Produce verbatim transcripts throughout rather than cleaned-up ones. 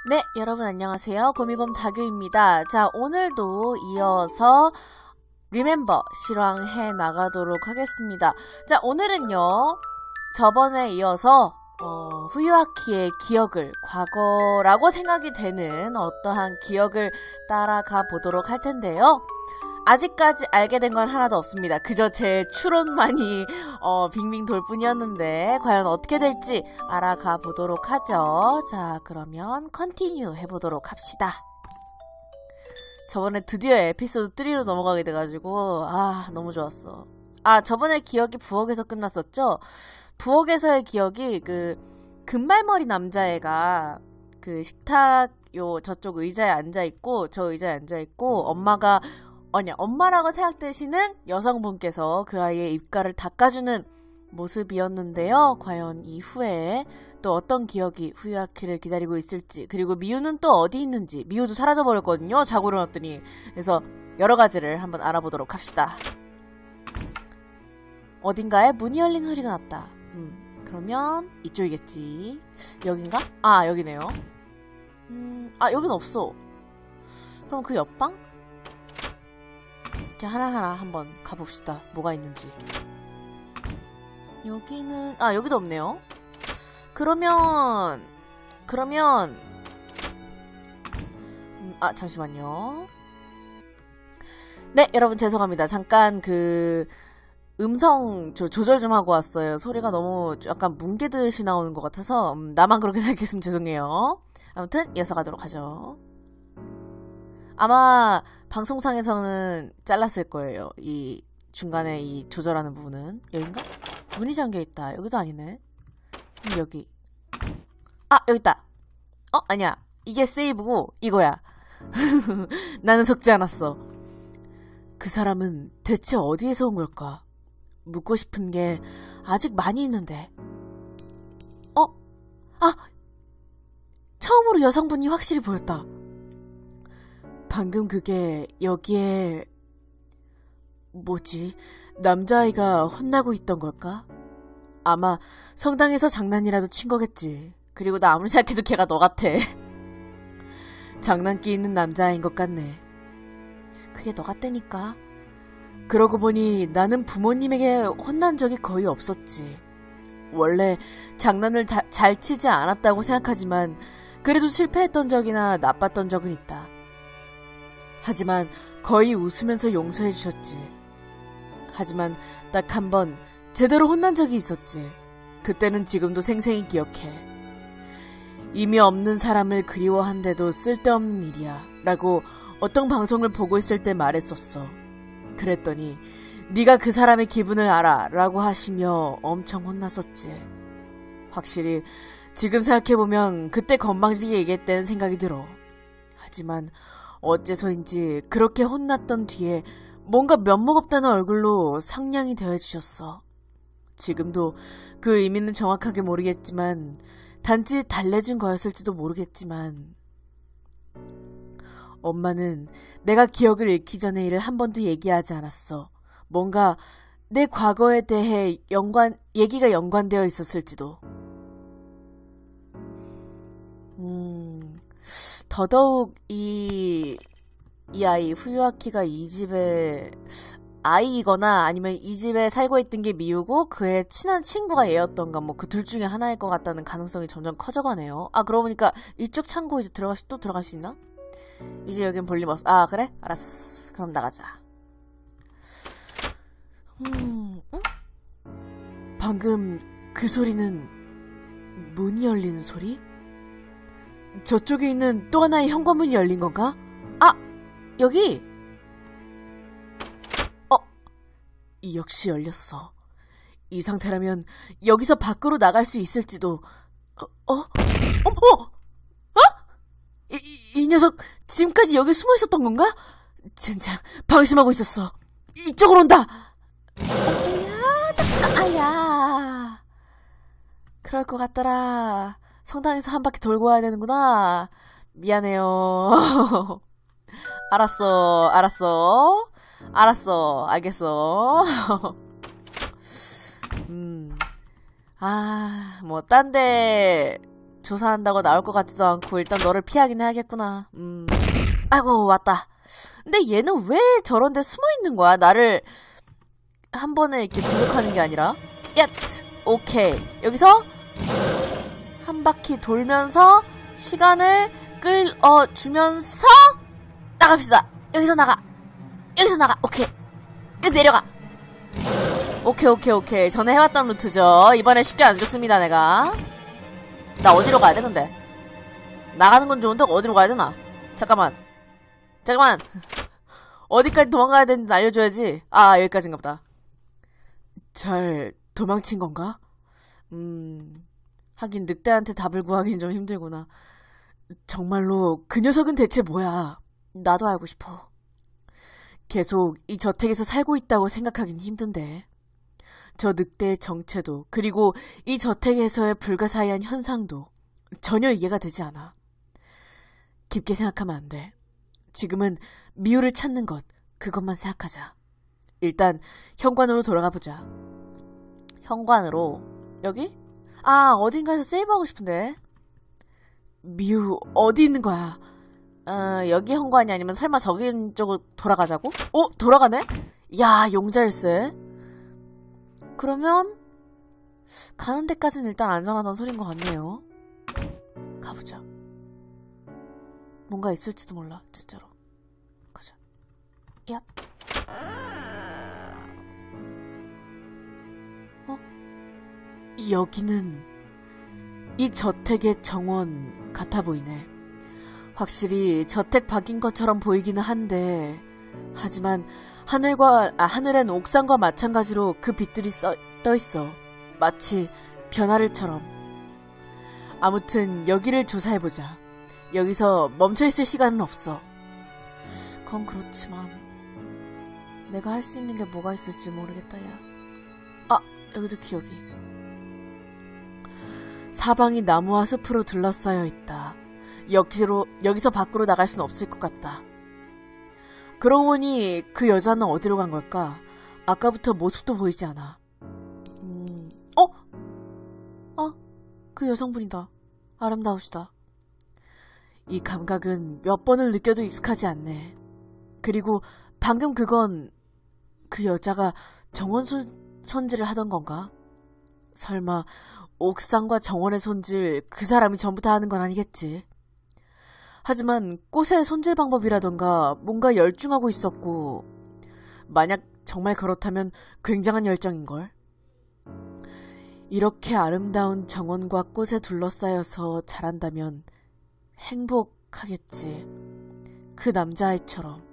네, 여러분 안녕하세요. 고미곰 다교입니다. 자, 오늘도 이어서 리멤버 실황해 나가도록 하겠습니다. 자, 오늘은요, 저번에 이어서 어, 후유아키의 기억을, 과거라고 생각이 되는 어떠한 기억을 따라가 보도록 할 텐데요. 아직까지 알게 된 건 하나도 없습니다. 그저 제 추론만이 어, 빙빙 돌 뿐이었는데 과연 어떻게 될지 알아가 보도록 하죠. 자, 그러면 컨티뉴 해보도록 합시다. 저번에 드디어 에피소드 삼로 넘어가게 돼가지고 아, 너무 좋았어. 아, 저번에 기억이 부엌에서 끝났었죠? 부엌에서의 기억이 그 금발머리 남자애가 그 식탁 요 저쪽 의자에 앉아있고 저 의자에 앉아있고 엄마가 아니야, 엄마라고 생각되시는 여성분께서 그 아이의 입가를 닦아주는 모습이었는데요. 과연 이후에 또 어떤 기억이 후유아키를 기다리고 있을지, 그리고 미우는 또 어디 있는지. 미우도 사라져버렸거든요, 자고 일어났더니. 그래서 여러 가지를 한번 알아보도록 합시다. 어딘가에 문이 열린 소리가 났다. 음, 그러면 이쪽이겠지. 여긴가? 아, 여기네요. 음, 아, 여긴 없어. 그럼 그 옆방? 이렇게 하나하나 한번 가봅시다. 뭐가 있는지. 여기는 아, 여기도 없네요. 그러면 그러면 음, 아, 잠시만요. 네, 여러분 죄송합니다. 잠깐 그 음성 조, 조절 좀 하고 왔어요. 소리가 너무 약간 뭉개듯이 나오는 것 같아서 음, 나만 그렇게 생각했으면 죄송해요. 아무튼 이어서 가도록 하죠. 아마 방송상에서는 잘랐을 거예요. 이 중간에 이 조절하는 부분은. 여긴가? 문이 잠겨있다. 여기도 아니네. 음, 여기. 아, 여기 있다. 어? 아니야. 이게 세이브고 이거야. 나는 속지 않았어. 그 사람은 대체 어디에서 온 걸까? 묻고 싶은 게 아직 많이 있는데. 어? 아! 처음으로 여성분이 확실히 보였다. 방금 그게 여기에 뭐지? 남자아이가 혼나고 있던 걸까? 아마 성당에서 장난이라도 친 거겠지. 그리고 나 아무리 생각해도 걔가 너 같아. 장난기 있는 남자아이인 것 같네. 그게 너 같다니까. 그러고 보니 나는 부모님에게 혼난 적이 거의 없었지. 원래 장난을 다, 잘 치지 않았다고 생각하지만 그래도 실패했던 적이나 나빴던 적은 있다. 하지만 거의 웃으면서 용서해 주셨지. 하지만 딱 한 번 제대로 혼난 적이 있었지. 그때는 지금도 생생히 기억해. 이미 없는 사람을 그리워한데도 쓸데없는 일이야 라고 어떤 방송을 보고 있을 때 말했었어. 그랬더니 네가 그 사람의 기분을 알아 라고 하시며 엄청 혼났었지. 확실히 지금 생각해보면 그때 건방지게 얘기했다는 생각이 들어. 하지만 어째서인지 그렇게 혼났던 뒤에 뭔가 면목 없다는 얼굴로 상냥이 대해주셨어. 지금도 그 의미는 정확하게 모르겠지만 단지 달래준 거였을지도 모르겠지만 엄마는 내가 기억을 잃기 전에 이를 한 번도 얘기하지 않았어. 뭔가 내 과거에 대해 연관, 얘기가 연관되어 있었을지도. 음... 더더욱 이, 이 아이, 후유아키가 이 집의 아이이거나 아니면 이 집에 살고 있던 게 미우고 그의 친한 친구가 얘였던가 뭐 그 둘 중에 하나일 것 같다는 가능성이 점점 커져가네요. 아, 그러고 보니까 이쪽 창고 이제 들어갈 수, 또 들어갈 수 있나? 이제 여긴 볼륨 없어. 아, 그래? 알았어. 그럼 나가자. 음, 응? 방금 그 소리는 문이 열리는 소리? 저쪽에 있는 또 하나의 현관문이 열린 건가? 아! 여기! 어! 역시 열렸어. 이 상태라면 여기서 밖으로 나갈 수 있을지도. 어? 어? 어머! 어? 이, 이, 이 녀석 지금까지 여기 숨어 있었던 건가? 젠장, 방심하고 있었어. 이쪽으로 온다! 야, 잠깐, 아야. 그럴 것 같더라. 성당에서 한 바퀴 돌고 와야 되는구나. 미안해요. 알았어, 알았어. 알았어, 알겠어. 음. 아, 뭐, 딴 데, 조사한다고 나올 것 같지도 않고 일단 너를 피하긴 해야겠구나. 음. 아이고 왔다. 근데 얘는 왜 저런 데 숨어있는 거야? 나를 한 번에 이렇게 공격하는 게 아니라. 야! 오케이. 여기서 한 바퀴 돌면서 시간을 끌어주면서 나갑시다. 여기서 나가. 여기서 나가. 오케이. 여기 내려가. 오케이 오케이 오케이. 전에 해왔던 루트죠. 이번에 쉽게 안 죽습니다 내가. 나 어디로 가야 돼 근데? 나가는 건 좋은데 어디로 가야 되나? 잠깐만. 잠깐만. 어디까지 도망가야 되는지 알려줘야지. 아 여기까지인가 보다. 잘 도망친 건가? 음... 하긴 늑대한테 답을 구하긴 좀 힘들구나. 정말로 그 녀석은 대체 뭐야? 나도 알고 싶어. 계속 이 저택에서 살고 있다고 생각하긴 힘든데. 저 늑대의 정체도 그리고 이 저택에서의 불가사의한 현상도 전혀 이해가 되지 않아. 깊게 생각하면 안 돼. 지금은 미우를 찾는 것, 그것만 생각하자. 일단 현관으로 돌아가 보자. 현관으로 여기? 아 어딘가에서 세이브하고 싶은데. 미우 어디 있는 거야? 어, 여기 현관이 아니면 설마 저기 쪽으로 돌아가자고? 어? 돌아가네? 야 용자일세. 그러면 가는 데까지는 일단 안전하다는 소린 것 같네요. 가보자. 뭔가 있을지도 몰라 진짜로. 가자. 야. 어? 여기는 이 저택의 정원 같아 보이네. 확실히 저택 밖인 것처럼 보이기는 한데 하지만 하늘과 아, 하늘엔 옥상과 마찬가지로 그 빛들이 써, 떠있어. 마치 변화를처럼. 아무튼 여기를 조사해보자. 여기서 멈춰있을 시간은 없어. 그건 그렇지만 내가 할 수 있는 게 뭐가 있을지 모르겠다 야. 아 여기도 기억이. 사방이 나무와 숲으로 둘러싸여 있다. 여기로, 여기서 밖으로 나갈 순 없을 것 같다. 그러고 보니 그 여자는 어디로 간 걸까? 아까부터 모습도 보이지 않아. 음, 어? 아, 그 여성분이다. 아름다우시다. 이 감각은 몇 번을 느껴도 익숙하지 않네. 그리고 방금 그건 그 여자가 정원 손질을 하던 건가? 설마 옥상과 정원의 손질 그 사람이 전부 다 하는 건 아니겠지. 하지만 꽃의 손질 방법이라던가 뭔가 열중하고 있었고 만약 정말 그렇다면 굉장한 열정인걸. 이렇게 아름다운 정원과 꽃에 둘러싸여서 자란다면 행복하겠지. 그 남자아이처럼.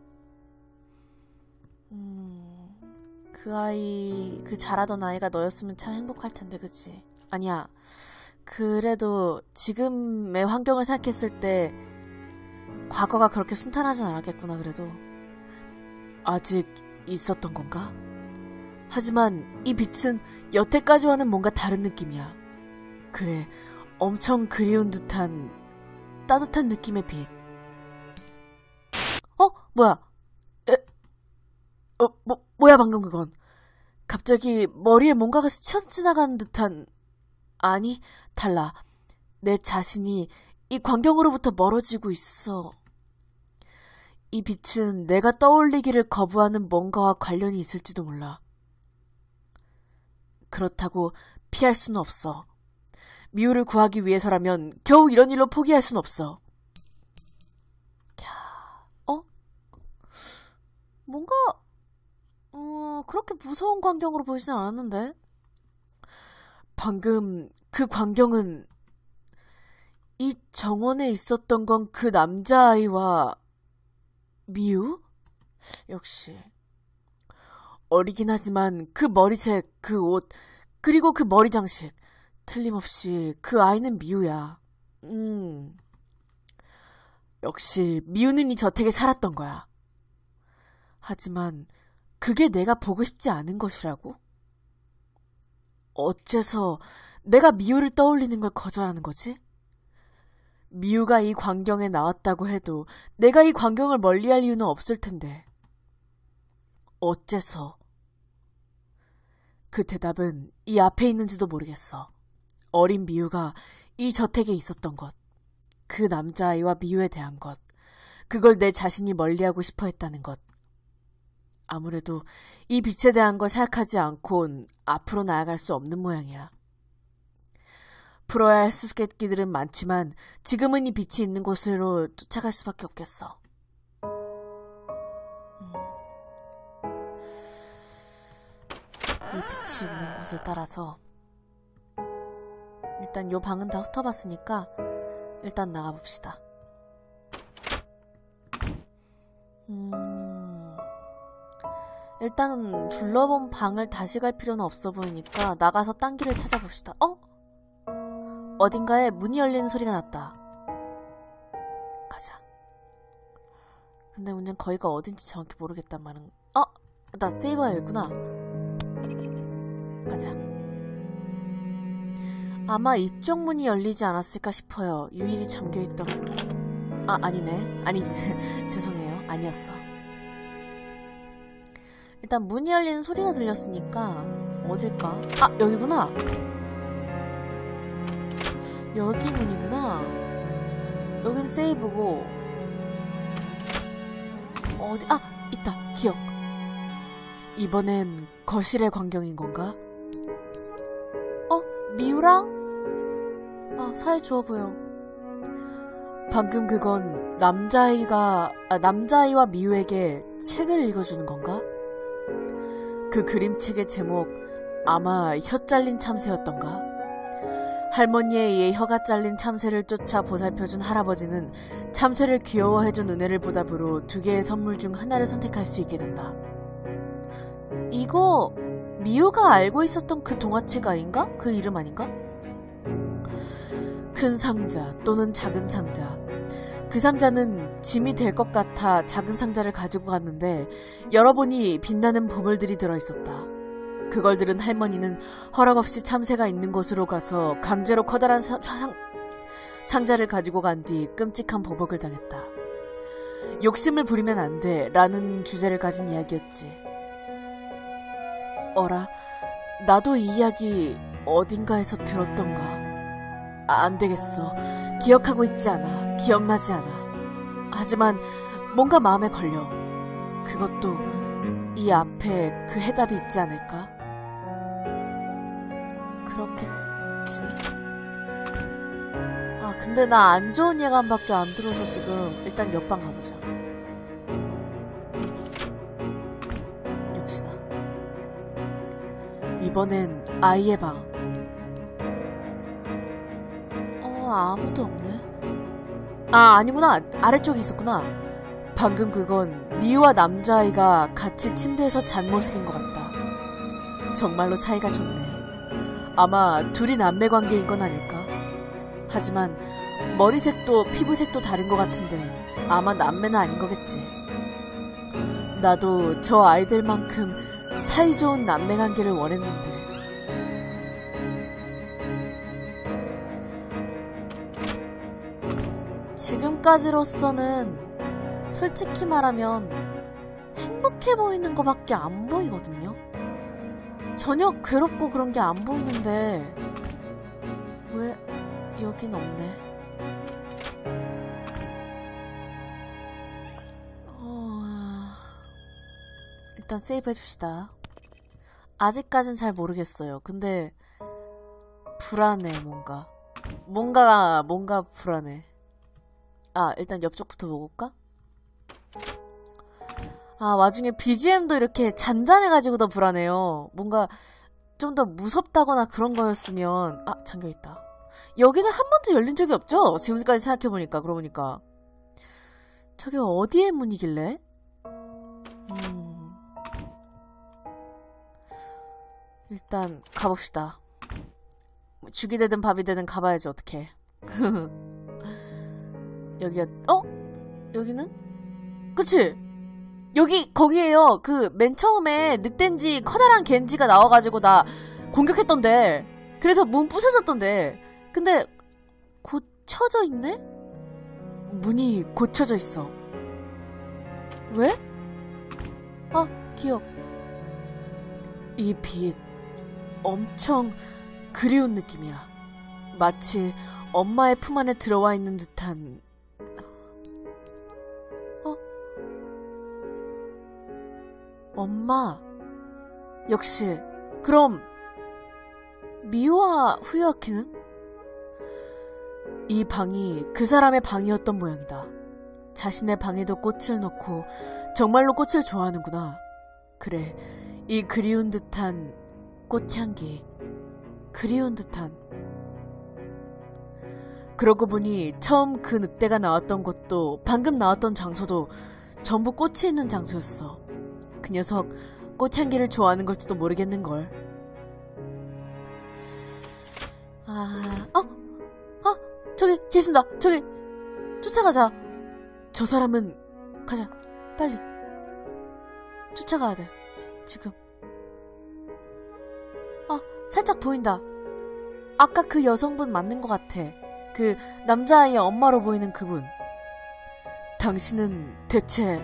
음, 그 아이, 그 자라던 아이가 너였으면 참 행복할 텐데, 그치? 아니야. 그래도 지금의 환경을 생각했을 때 과거가 그렇게 순탄하진 않았겠구나. 그래도 아직 있었던 건가? 하지만 이 빛은 여태까지와는 뭔가 다른 느낌이야. 그래, 엄청 그리운 듯한 따뜻한 느낌의 빛. 어? 뭐야? 에? 어, 뭐, 뭐야 방금 그건? 갑자기 머리에 뭔가가 스쳐 지나가는 듯한... 아니, 달라. 내 자신이 이 광경으로부터 멀어지고 있어. 이 빛은 내가 떠올리기를 거부하는 뭔가와 관련이 있을지도 몰라. 그렇다고 피할 수는 없어. 미우를 구하기 위해서라면 겨우 이런 일로 포기할 순 없어. 어? 뭔가 어, 그렇게 무서운 광경으로 보이진 않았는데? 방금 그 광경은 이 정원에 있었던 건 그 남자아이와 미우? 역시 어리긴 하지만 그 머리색, 그 옷, 그리고 그 머리 장식 틀림없이 그 아이는 미우야. 음, 역시 미우는 이 저택에 살았던 거야. 하지만 그게 내가 보고 싶지 않은 것이라고? 어째서 내가 미우를 떠올리는 걸 거절하는 거지? 미우가 이 광경에 나왔다고 해도 내가 이 광경을 멀리할 이유는 없을 텐데. 어째서? 그 대답은 이 앞에 있는지도 모르겠어. 어린 미우가 이 저택에 있었던 것, 그 남자아이와 미우에 대한 것, 그걸 내 자신이 멀리하고 싶어 했다는 것. 아무래도 이 빛에 대한 걸 생각하지 않곤 앞으로 나아갈 수 없는 모양이야. 풀어야 할 수수께끼들은 많지만 지금은 이 빛이 있는 곳으로 쫓아갈 수밖에 없겠어. 음. 이 빛이 있는 곳을 따라서 일단 요 방은 다 훑어봤으니까 일단 나가봅시다. 음... 일단은 둘러본 방을 다시 갈 필요는 없어 보이니까 나가서 딴 길을 찾아봅시다. 어? 어딘가에 문이 열리는 소리가 났다. 가자. 근데 문제는 거기가 어딘지 정확히 모르겠단 말은. 어? 나 세이버가 여기구나. 가자. 아마 이쪽 문이 열리지 않았을까 싶어요. 유일이 잠겨있던. 아, 아니네. 아니네. 죄송해요. 아니었어. 일단 문이 열리는 소리가 들렸으니까 어딜까? 아, 여기구나. 여기 문이구나. 여긴 세이브고. 어디? 아! 있다. 기억. 이번엔 거실의 광경인 건가? 어? 미우랑? 아, 사이 좋아 보여. 방금 그건 남자아이가, 아, 남자아이와 미우에게 책을 읽어주는 건가? 그 그림책의 제목, 아마 혀 잘린 참새였던가? 할머니에 의해 혀가 잘린 참새를 쫓아 보살펴준 할아버지는 참새를 귀여워해준 은혜를 보답으로 두 개의 선물 중 하나를 선택할 수 있게 된다. 이거 미우가 알고 있었던 그 동화책 아닌가? 그 이름 아닌가? 큰 상자 또는 작은 상자. 그 상자는 짐이 될 것 같아 작은 상자를 가지고 갔는데 열어보니 빛나는 보물들이 들어있었다. 그걸 들은 할머니는 허락 없이 참새가 있는 곳으로 가서 강제로 커다란 사, 상, 상자를 가지고 간 뒤 끔찍한 보복을 당했다. 욕심을 부리면 안 돼 라는 주제를 가진 이야기였지. 어라, 나도 이 이야기 어딘가에서 들었던가. 아, 안 되겠어. 기억하고 있지 않아. 기억나지 않아. 하지만 뭔가 마음에 걸려. 그것도 이 앞에 그 해답이 있지 않을까? 그렇겠지. 아, 근데 나 안 좋은 예감밖에 안 들어서 지금 일단 옆방 가보자. 여기. 역시나. 이번엔 아이의 방. 어, 아무도 없네. 아, 아니구나. 아래쪽에 있었구나. 방금 그건 미우와 남자아이가 같이 침대에서 잔 모습인 것 같다. 정말로 사이가 좋네. 아마 둘이 남매관계인 건 아닐까? 하지만 머리색도 피부색도 다른 것 같은데 아마 남매는 아닌 거겠지. 나도 저 아이들만큼 사이좋은 남매관계를 원했는데. 지금까지로서는 솔직히 말하면 행복해 보이는 거밖에 안 보이거든요. 전혀 괴롭고 그런 게 안 보이는데 왜 여긴 없네. 어... 일단 세이브 해줍시다. 아직까진 잘 모르겠어요. 근데 불안해. 뭔가 뭔가 뭔가 불안해. 아, 일단 옆쪽부터 먹을까? 아, 와중에 비지엠도 이렇게 잔잔해가지고 더 불안해요. 뭔가 좀 더 무섭다거나 그런 거였으면. 아, 잠겨있다. 여기는 한 번도 열린 적이 없죠? 지금까지 생각해보니까. 그러고 보니까 저게 어디의 문이길래? 음... 일단 가봅시다. 죽이 되든 밥이 되든 가봐야지. 어떡해. 여기야. 어? 여기는? 그치? 여기 거기에요. 그 맨 처음에 늑대인지 커다란 겐지가 나와가지고 나 공격했던데. 그래서 문 부서졌던데. 근데 고쳐져 있네? 문이 고쳐져 있어. 왜? 아, 기억. 이 빛 엄청 그리운 느낌이야. 마치 엄마의 품 안에 들어와 있는 듯한. 어? 엄마. 역시. 그럼 미호와 후유아키는? 이 방이 그 사람의 방이었던 모양이다. 자신의 방에도 꽃을 넣고 정말로 꽃을 좋아하는구나. 그래, 이 그리운 듯한 꽃향기. 그리운 듯한. 그러고 보니 처음 그 늑대가 나왔던 곳도 방금 나왔던 장소도 전부 꽃이 있는 장소였어. 그 녀석 꽃향기를 좋아하는 걸지도 모르겠는걸. 아... 어? 어? 저기 계신다. 저기 쫓아가자. 저 사람은 가자. 빨리 쫓아가야 돼. 지금. 아, 살짝 보인다. 아까 그 여성분 맞는 것 같아. 그 남자아이의 엄마로 보이는 그분. 당신은 대체...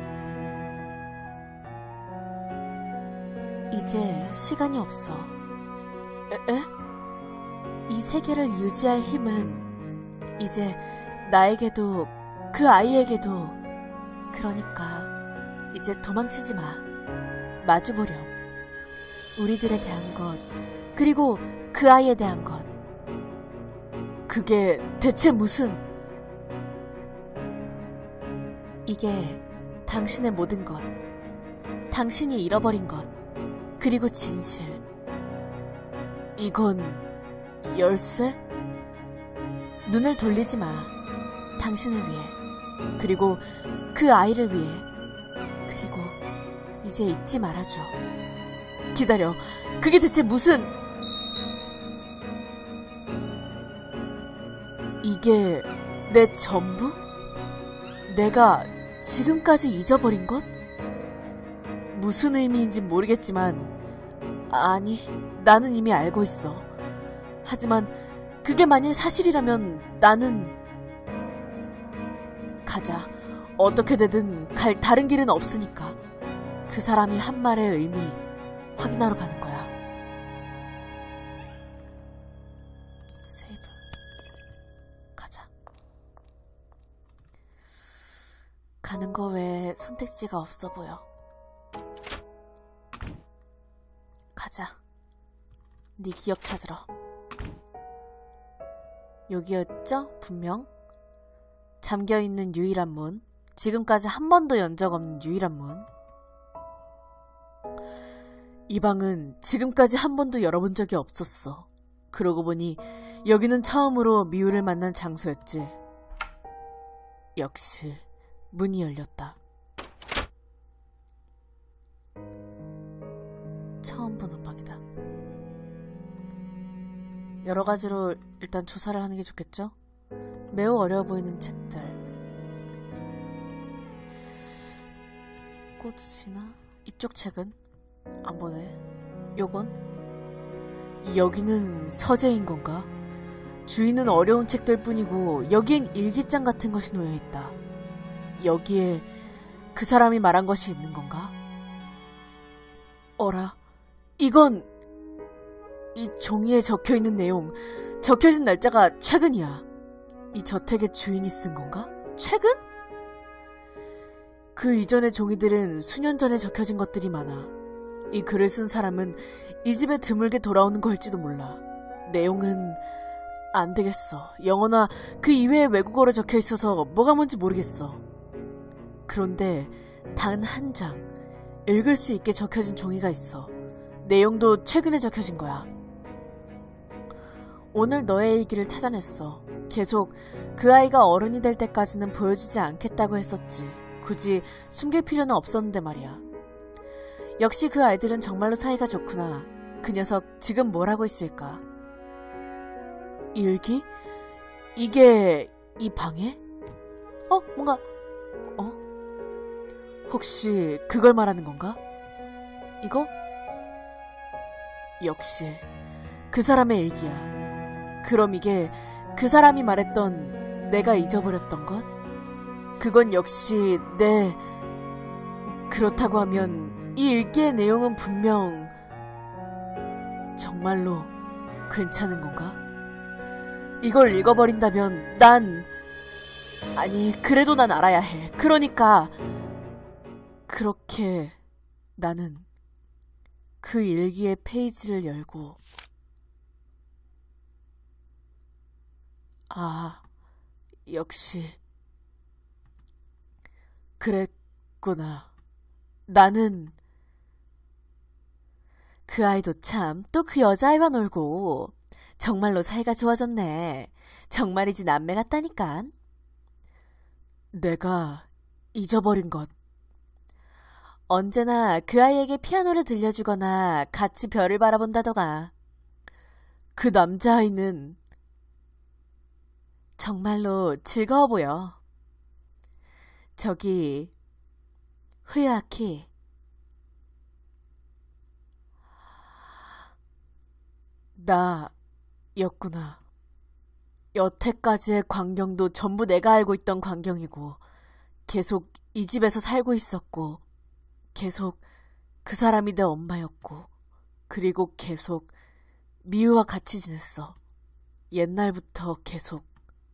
이제 시간이 없어. 에? 에? 이 세계를 유지할 힘은 이제 나에게도 그 아이에게도. 그러니까 이제 도망치지 마. 마주보렴. 우리들에 대한 것, 그리고 그 아이에 대한 것. 그게 대체 무슨... 이게 당신의 모든 것, 당신이 잃어버린 것, 그리고 진실. 이건 열쇠? 눈을 돌리지 마. 당신을 위해, 그리고 그 아이를 위해. 그리고 이제 잊지 말아줘. 기다려. 그게 대체 무슨... 이게 내 전부? 내가 지금까지 잊어버린 것? 무슨 의미인지 모르겠지만, 아니, 나는 이미 알고 있어. 하지만 그게 만일 사실이라면 나는... 가자. 어떻게 되든 갈 다른 길은 없으니까. 그 사람이 한 말의 의미 확인하러 가는 거야. 세이브. 가자. 가는 거 외에 선택지가 없어 보여. 가자. 네 기억 찾으러. 여기였죠? 분명. 잠겨있는 유일한 문. 지금까지 한 번도 연 적 없는 유일한 문. 이 방은 지금까지 한 번도 열어본 적이 없었어. 그러고 보니 여기는 처음으로 미우를 만난 장소였지. 역시 문이 열렸다. 처음 보는 방이다. 여러 가지로 일단 조사를 하는 게 좋겠죠? 매우 어려워 보이는 책들. 꽃이나 이쪽 책은 안 보네. 요건? 여기는 서재인 건가? 주인은 어려운 책들 뿐이고 여기엔 일기장 같은 것이 놓여있다. 여기에 그 사람이 말한 것이 있는 건가? 어라, 이건... 이 종이에 적혀있는 내용, 적혀진 날짜가 최근이야. 이 저택의 주인이 쓴 건가? 최근? 그 이전의 종이들은 수년 전에 적혀진 것들이 많아. 이 글을 쓴 사람은 이 집에 드물게 돌아오는 걸지도 몰라. 내용은 안 되겠어. 영어나 그 이외의 외국어로 적혀 있어서 뭐가 뭔지 모르겠어. 그런데 단 한 장, 읽을 수 있게 적혀진 종이가 있어. 내용도 최근에 적혀진 거야. 오늘 너의 일기를 찾아냈어. 계속 그 아이가 어른이 될 때까지는 보여주지 않겠다고 했었지. 굳이 숨길 필요는 없었는데 말이야. 역시 그 아이들은 정말로 사이가 좋구나. 그 녀석 지금 뭘 하고 있을까? 일기? 이게 이 방에? 어? 뭔가... 어? 혹시 그걸 말하는 건가? 이거? 역시 그 사람의 일기야. 그럼 이게 그 사람이 말했던 내가 잊어버렸던 것? 그건 역시 내... 그렇다고 하면 이 일기의 내용은 분명 정말로 괜찮은 건가? 이걸 읽어버린다면 난... 아니, 그래도 난 알아야 해. 그러니까... 그렇게 나는 그 일기의 페이지를 열고 아, 역시 그랬구나. 나는 그 아이도 참 또 그 여자아이와 놀고 정말로 사이가 좋아졌네. 정말이지 남매 같다니깐. 내가 잊어버린 것. 언제나 그 아이에게 피아노를 들려주거나 같이 별을 바라본다더가. 그 남자아이는 정말로 즐거워 보여. 저기 후야키. 나였구나. 여태까지의 광경도 전부 내가 알고 있던 광경이고 계속 이 집에서 살고 있었고 계속 그 사람이 내 엄마였고 그리고 계속 미우와 같이 지냈어. 옛날부터 계속.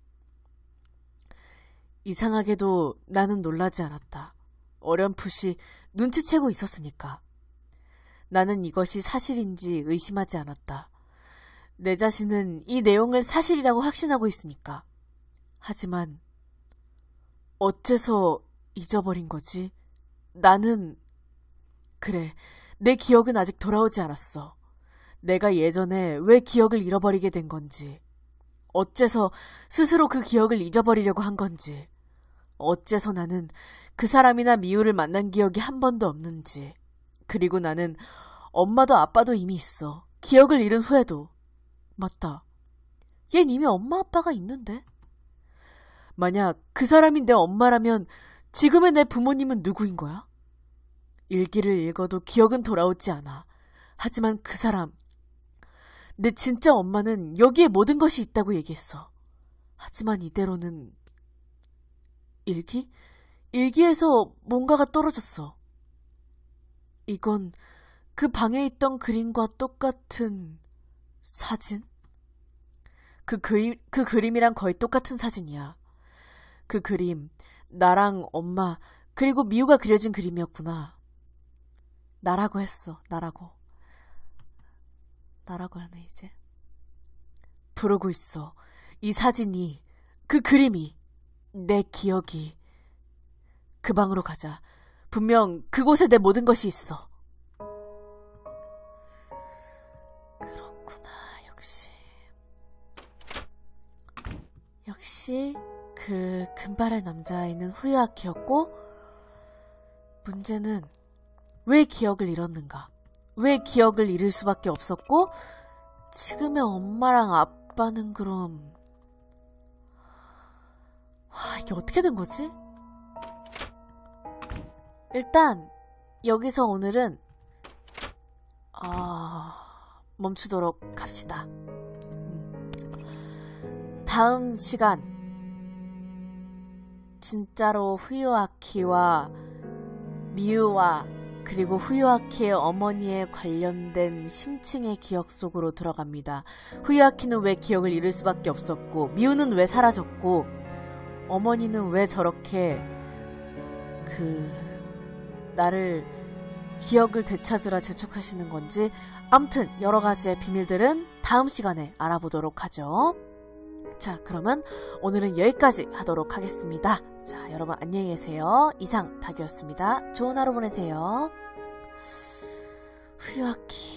이상하게도 나는 놀라지 않았다. 어렴풋이 눈치채고 있었으니까. 나는 이것이 사실인지 의심하지 않았다. 내 자신은 이 내용을 사실이라고 확신하고 있으니까. 하지만 어째서 잊어버린 거지? 나는... 그래, 내 기억은 아직 돌아오지 않았어. 내가 예전에 왜 기억을 잃어버리게 된 건지, 어째서 스스로 그 기억을 잊어버리려고 한 건지, 어째서 나는 그 사람이나 미우를 만난 기억이 한 번도 없는지, 그리고 나는 엄마도 아빠도 이미 있어. 기억을 잃은 후에도. 맞다. 얜 이미 엄마 아빠가 있는데? 만약 그 사람이 내 엄마라면 지금의 내 부모님은 누구인 거야? 일기를 읽어도 기억은 돌아오지 않아. 하지만 그 사람, 내 진짜 엄마는 여기에 모든 것이 있다고 얘기했어. 하지만 이대로는... 일기? 일기에서 뭔가가 떨어졌어. 이건 그 방에 있던 그림과 똑같은 사진? 그 그림, 그 그림이랑 거의 똑같은 사진이야. 그 그림, 나랑 엄마, 그리고 미우가 그려진 그림이었구나. 나라고 했어, 나라고. 나라고 하네, 이제. 부르고 있어. 이 사진이, 그 그림이, 내 기억이. 그 방으로 가자. 분명 그곳에 내 모든 것이 있어. 그렇구나, 역시. 역시 그 금발의 남자아이는 후유아키였고, 문제는 왜 기억을 잃었는가? 왜 기억을 잃을 수밖에 없었고, 지금의 엄마랑 아빠는 그럼... 와, 이게 어떻게 된 거지? 일단 여기서 오늘은 아... 멈추도록 합시다. 다음 시간 진짜로 후유아키와 미유와 그리고 후유아키의 어머니에 관련된 심층의 기억 속으로 들어갑니다. 후유아키는 왜 기억을 잃을 수밖에 없었고, 미유는 왜 사라졌고, 어머니는 왜 저렇게 그 나를 기억을 되찾으라 재촉하시는 건지, 아무튼 여러 가지의 비밀들은 다음 시간에 알아보도록 하죠. 자, 그러면 오늘은 여기까지 하도록 하겠습니다. 자, 여러분 안녕히 계세요. 이상 닭이었습니다. 좋은 하루 보내세요. 후유아키